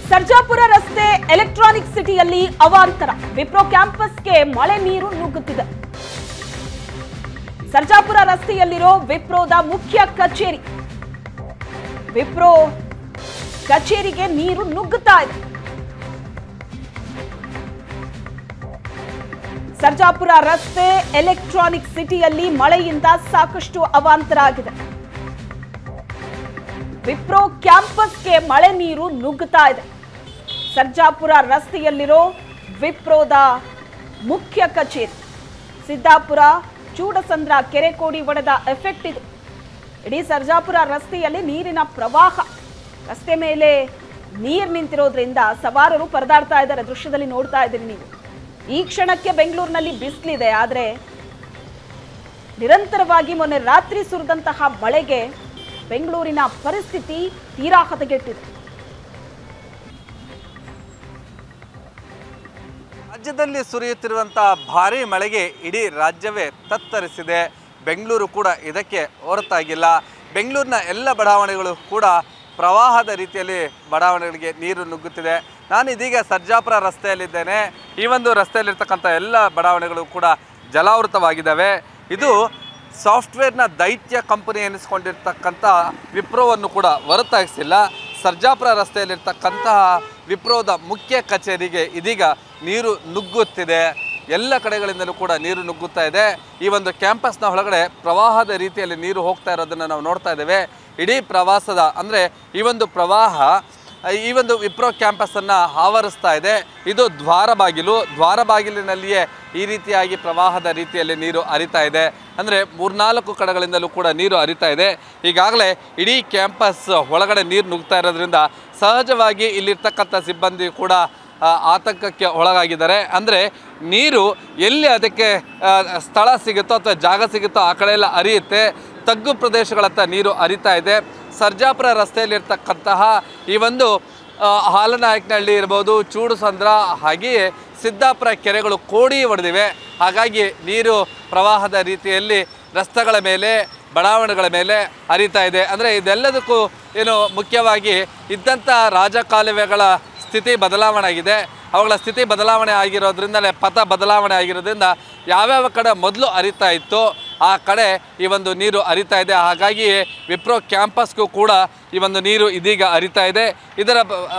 ಸರ್ಜಾಪುರ ರಸ್ತೆ ಎಲೆಕ್ಟ್ರಾನಿಕ್ ಸಿಟಿಯಲ್ಲಿ ಅವಾಂತರ. ವಿಪ್ರೋ ಕ್ಯಾಂಪಸ್ಗೆ ಮಳೆ ನೀರು ನುಗ್ಗುತ್ತಿದೆ. ಸರ್ಜಾಪುರ ರಸ್ತೆಯಲ್ಲಿರೋ ವಿಪ್ರೋದ ಮುಖ್ಯ ಕಚೇರಿ, ವಿಪ್ರೋ ಕಚೇರಿಗೆ ನೀರು ನುಗ್ಗುತ್ತಾ ಇದೆ. ಸರ್ಜಾಪುರ ರಸ್ತೆ ಎಲೆಕ್ಟ್ರಾನಿಕ್ ಸಿಟಿಯಲ್ಲಿ ಮಳೆಯಿಂದ ಸಾಕಷ್ಟು ಅವಾಂತರ ಆಗಿದೆ. ವಿಪ್ರೋ ಕ್ಯಾಂಪಸ್ಗೆ ಮಳೆ ನೀರು ನುಗ್ಗುತ್ತಾ ಇದೆ. ಸರ್ಜಾಪುರ ರಸ್ತೆಯಲ್ಲಿರೋ ವಿಪ್ರೋದ ಮುಖ್ಯ ಕಚೇರಿ, ಸಿದ್ದಾಪುರ ಚೂಡಸಂದ್ರ ಕೆರೆಕೋಡಿ ಒಡೆದ ಎಫೆಕ್ಟ್ ಇದು. ಇಡೀ ಸರ್ಜಾಪುರ ರಸ್ತೆಯಲ್ಲಿ ನೀರಿನ ಪ್ರವಾಹ, ರಸ್ತೆ ಮೇಲೆ ನೀರು ನಿಂತಿರೋದ್ರಿಂದ ಸವಾರರು ಪರದಾಡ್ತಾ ಇದ್ದಾರೆ. ದೃಶ್ಯದಲ್ಲಿ ನೋಡ್ತಾ ಇದ್ದೀರಿ ನೀವು. ಈ ಕ್ಷಣಕ್ಕೆ ಬೆಂಗಳೂರಿನಲ್ಲಿ ಬಿಸಿಲಿದೆ, ಆದರೆ ನಿರಂತರವಾಗಿ ಮೊನ್ನೆ ರಾತ್ರಿ ಸುರಿದಂತಹ ಮಳೆಗೆ ಬೆಂಗಳೂರಿನ ಪರಿಸ್ಥಿತಿ ತೀರಾ ಹದಗೆಟ್ಟಿದೆ. ರಾಜ್ಯದಲ್ಲಿ ಸುರಿಯುತ್ತಿರುವಂತಹ ಭಾರೀ ಮಳೆಗೆ ಇಡೀ ರಾಜ್ಯವೇ ತತ್ತರಿಸಿದೆ. ಬೆಂಗಳೂರು ಕೂಡ ಇದಕ್ಕೆ ಹೊರತಾಗಿಲ್ಲ. ಬೆಂಗಳೂರಿನ ಎಲ್ಲ ಬಡಾವಣೆಗಳು ಕೂಡ ಪ್ರವಾಹದ ರೀತಿಯಲ್ಲಿ ಬಡಾವಣೆಗಳಿಗೆ ನೀರು ನುಗ್ಗುತ್ತಿದೆ. ನಾನು ಇದೀಗ ಸರ್ಜಾಪುರ ರಸ್ತೆಯಲ್ಲಿದ್ದೇನೆ. ಈ ಒಂದು ರಸ್ತೆಯಲ್ಲಿರ್ತಕ್ಕಂಥ ಎಲ್ಲ ಬಡಾವಣೆಗಳು ಕೂಡ ಜಲಾವೃತವಾಗಿದ್ದಾವೆ. ಇದು ಸಾಫ್ಟ್ವೇರ್ನ ದೈತ್ಯ ಕಂಪನಿ ಎನಿಸ್ಕೊಂಡಿರ್ತಕ್ಕಂಥ ವಿಪ್ರೋವನ್ನು ಕೂಡ ಹೊರತಾಗಿಸಿಲ್ಲ. ಸರ್ಜಾಪುರ ರಸ್ತೆಯಲ್ಲಿರ್ತಕ್ಕಂತಹ ವಿಪ್ರೋದ ಮುಖ್ಯ ಕಚೇರಿಗೆ ಇದೀಗ ನೀರು ನುಗ್ಗುತ್ತಿದೆ. ಎಲ್ಲ ಕಡೆಗಳಿಂದಲೂ ಕೂಡ ನೀರು ನುಗ್ಗುತ್ತಾ ಇದೆ. ಈ ಒಂದು ಕ್ಯಾಂಪಸ್ನ ಒಳಗಡೆ ಪ್ರವಾಹದ ರೀತಿಯಲ್ಲಿ ನೀರು ಹೋಗ್ತಾ ಇರೋದನ್ನು ನಾವು ನೋಡ್ತಾ ಇದ್ದೇವೆ. ಇಡೀ ಪ್ರವಾಸದ ಅಂದರೆ ಈ ಒಂದು ಪ್ರವಾಹ ಈ ಒಂದು ವಿಪ್ರೋ ಕ್ಯಾಂಪಸ್ಸನ್ನು ಆವರಿಸ್ತಾ ಇದೆ. ಇದು ದ್ವಾರಬಾಗಿಲಿನಲ್ಲಿಯೇ ಈ ರೀತಿಯಾಗಿ ಪ್ರವಾಹದ ರೀತಿಯಲ್ಲಿ ನೀರು ಹರಿತಾ ಇದೆ. ಅಂದರೆ 3-4 ಕಡೆಗಳಿಂದಲೂ ಕೂಡ ನೀರು ಹರಿತಾ ಇದೆ. ಈಗಾಗಲೇ ಇಡೀ ಕ್ಯಾಂಪಸ್ ಒಳಗಡೆ ನೀರು ನುಗ್ತಾ ಇರೋದ್ರಿಂದ ಸಹಜವಾಗಿ ಇಲ್ಲಿರ್ತಕ್ಕಂಥ ಸಿಬ್ಬಂದಿ ಕೂಡ ಆತಂಕಕ್ಕೆ ಒಳಗಾಗಿದ್ದಾರೆ. ಅಂದರೆ ನೀರು ಎಲ್ಲಿ ಅದಕ್ಕೆ ಸ್ಥಳ ಸಿಗುತ್ತೋ ಅಥವಾ ಜಾಗ ಸಿಗುತ್ತೋ ಆ ಕಡೆ ಎಲ್ಲ ಹರಿಯುತ್ತೆ. ತಗ್ಗು ಪ್ರದೇಶಗಳತ್ತ ನೀರು ಹರಿತಾ ಇದೆ. ಸರ್ಜಾಪುರ ರಸ್ತೆಯಲ್ಲಿರ್ತಕ್ಕಂತಹ ಈ ಒಂದು ಹಾಲನಾಯಕನಹಳ್ಳಿ ಇರ್ಬೋದು, ಚೂಡುಸಂದ್ರ, ಹಾಗೆಯೇ ಸಿದ್ದಾಪುರ ಕೆರೆಗಳು ಕೋಡಿ ಹೊಡೆದಿವೆ. ಹಾಗಾಗಿ ನೀರು ಪ್ರವಾಹದ ರೀತಿಯಲ್ಲಿ ರಸ್ತೆಗಳ ಮೇಲೆ, ಬಡಾವಣೆಗಳ ಮೇಲೆ ಹರಿತಾ ಇದೆ. ಅಂದರೆ ಇದೆಲ್ಲದಕ್ಕೂ ಏನು ಮುಖ್ಯವಾಗಿ ಇದ್ದಂಥ ರಾಜಕಾಲುವೆಗಳ ಸ್ಥಿತಿ ಬದಲಾವಣೆ ಆಗಿದೆ. ಅವುಗಳ ಸ್ಥಿತಿ ಬದಲಾವಣೆ ಆಗಿರೋದ್ರಿಂದಲೇ ಪಥ ಬದಲಾವಣೆ ಆಗಿರೋದ್ರಿಂದ ಯಾವ್ಯಾವ ಕಡೆ ಮೊದಲು ಹರಿತಾ ಇತ್ತು ಆ ಕಡೆ ಈ ಒಂದು ನೀರು ಹರಿತಾ ಇದೆ. ಹಾಗಾಗಿ ವಿಪ್ರೋ ಕ್ಯಾಂಪಸ್ಗೂ ಕೂಡ ಈ ಒಂದು ನೀರು ಇದೀಗ ಹರಿತಾ ಇದೆ. ಇದರ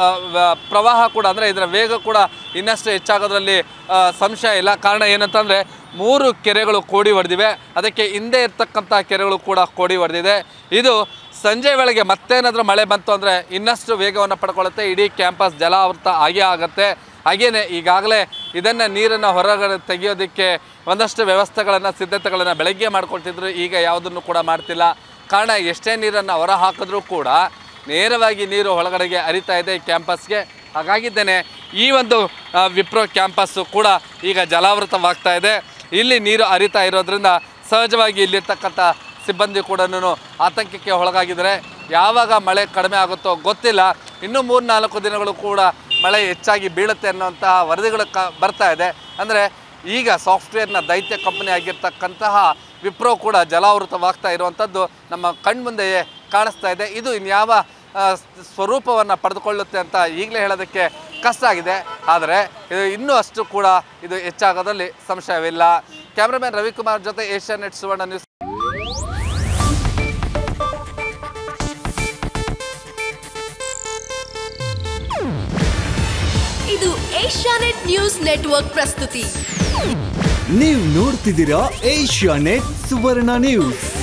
ಪ್ರವಾಹ ಕೂಡ ಅಂದರೆ ಇದರ ವೇಗ ಕೂಡ ಇನ್ನಷ್ಟು ಹೆಚ್ಚಾಗೋದ್ರಲ್ಲಿ ಸಂಶಯ ಇಲ್ಲ. ಕಾರಣ ಏನಂತಂದರೆ 3 ಕೆರೆಗಳು ಕೋಡಿ ಹೊಡೆದಿವೆ. ಅದಕ್ಕೆ ಹಿಂದೆ ಇರ್ತಕ್ಕಂಥ ಕೆರೆಗಳು ಕೂಡ ಕೋಡಿ ಹೊಡೆದಿದೆ. ಇದು ಸಂಜೆ ವೇಳೆಗೆ ಮತ್ತೇನಾದರೂ ಮಳೆ ಬಂತು ಅಂದರೆ ಇನ್ನಷ್ಟು ವೇಗವನ್ನು ಪಡ್ಕೊಳ್ಳುತ್ತೆ. ಇಡೀ ಕ್ಯಾಂಪಸ್ ಜಲಾವೃತ ಆಗೇ ಆಗುತ್ತೆ. ಹಾಗೆಯೇ ಈಗಾಗಲೇ ಇದನ್ನು ನೀರನ್ನು ಹೊರಗಡೆ ತೆಗೆಯೋದಕ್ಕೆ ಒಂದಷ್ಟು ವ್ಯವಸ್ಥೆಗಳನ್ನು, ಸಿದ್ಧತೆಗಳನ್ನು ಬೆಳಗ್ಗೆ ಮಾಡ್ಕೊಳ್ತಿದ್ರು. ಈಗ ಯಾವುದನ್ನು ಕೂಡ ಮಾಡ್ತಿಲ್ಲ. ಕಾರಣ ಎಷ್ಟೇ ನೀರನ್ನು ಹೊರ ಹಾಕಿದ್ರೂ ಕೂಡ ನೇರವಾಗಿ ನೀರು ಒಳಗಡೆಗೆ ಹರಿತಾ ಇದೆ ಈ ಕ್ಯಾಂಪಸ್ಗೆ. ಹಾಗಾಗಿದ್ದೇನೆ ಈ ಒಂದು ವಿಪ್ರೋ ಕ್ಯಾಂಪಸ್ಸು ಕೂಡ ಈಗ ಜಲಾವೃತವಾಗ್ತಾ ಇದೆ. ಇಲ್ಲಿ ನೀರು ಹರಿತಾ ಇರೋದ್ರಿಂದ ಸಹಜವಾಗಿ ಇಲ್ಲಿರ್ತಕ್ಕಂಥ ಸಿಬ್ಬಂದಿ ಕೂಡ ಆತಂಕಕ್ಕೆ ಒಳಗಾಗಿದ್ದಾರೆ. ಯಾವಾಗ ಮಳೆ ಕಡಿಮೆ ಆಗುತ್ತೋ ಗೊತ್ತಿಲ್ಲ. ಇನ್ನೂ 3-4 ದಿನಗಳು ಕೂಡ ಮಳೆ ಹೆಚ್ಚಾಗಿ ಬೀಳುತ್ತೆ ಅನ್ನೋಂತಹ ವರದಿಗಳು ಬರ್ತಾ ಇದೆ. ಅಂದರೆ ಈಗ ಸಾಫ್ಟ್ವೇರ್ನ ದೈತ್ಯ ಕಂಪನಿ ಆಗಿರ್ತಕ್ಕಂತಹ ವಿಪ್ರೋ ಕೂಡ ಜಲಾವೃತವಾಗ್ತಾ ಇರುವಂಥದ್ದು ನಮ್ಮ ಕಣ್ಮುಂದೆಯೇ ಕಾಣಿಸ್ತಾ ಇದೆ. ಇದು ಇನ್ಯಾವ ಸ್ವರೂಪವನ್ನು ಪಡೆದುಕೊಳ್ಳುತ್ತೆ ಅಂತ ಈಗಲೇ ಹೇಳೋದಕ್ಕೆ ಕಷ್ಟ ಆಗಿದೆ. ಆದರೆ ಇದು ಇನ್ನೂ ಅಷ್ಟು ಕೂಡ ಇದು ಹೆಚ್ಚಾಗೋದ್ರಲ್ಲಿ ಸಂಶಯವಿಲ್ಲ. ಕ್ಯಾಮ್ರಾಮನ್ ರವಿಕುಮಾರ್ ಜೊತೆ ಏಷ್ಯಾನೆಟ್ ಸುವರ್ಣ ನ್ಯೂಸ್. ಇದು ಏಷ್ಯಾನೆಟ್ ನ್ಯೂಸ್ ನೆಟ್ವರ್ಕ್ ಪ್ರಸ್ತುತಿ. ನೀವು ನೋಡ್ತಿದ್ದೀರಾ ಏಷ್ಯಾನೆಟ್ ಸುವರ್ಣ ನ್ಯೂಸ್.